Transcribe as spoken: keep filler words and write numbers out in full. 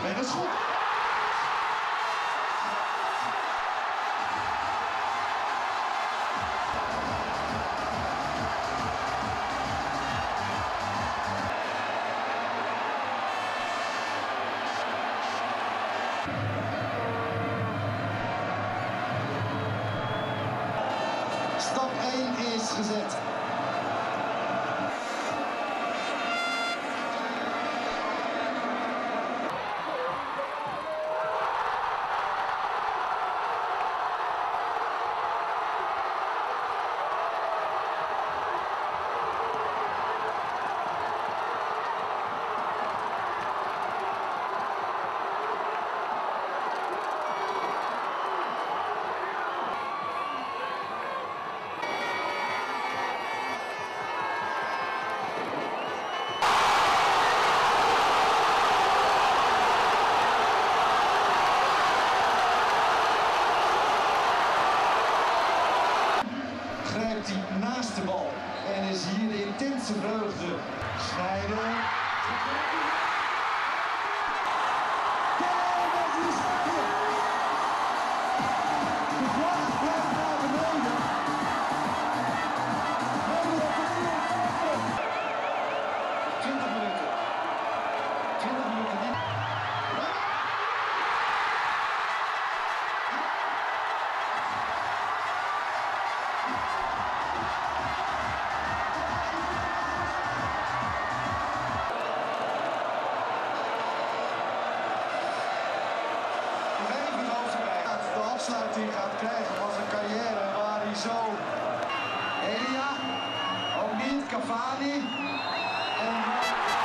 En een schot. Stap één is gezet. Grijpt hij naast de bal en is hier de intense vreugde. Snijden. De vlag blijft naar beneden. twintig minuten. twintig minuten niet. De afsluiting gaat krijgen van zijn carrière waar hij zo Elia, ook niet, Cavani en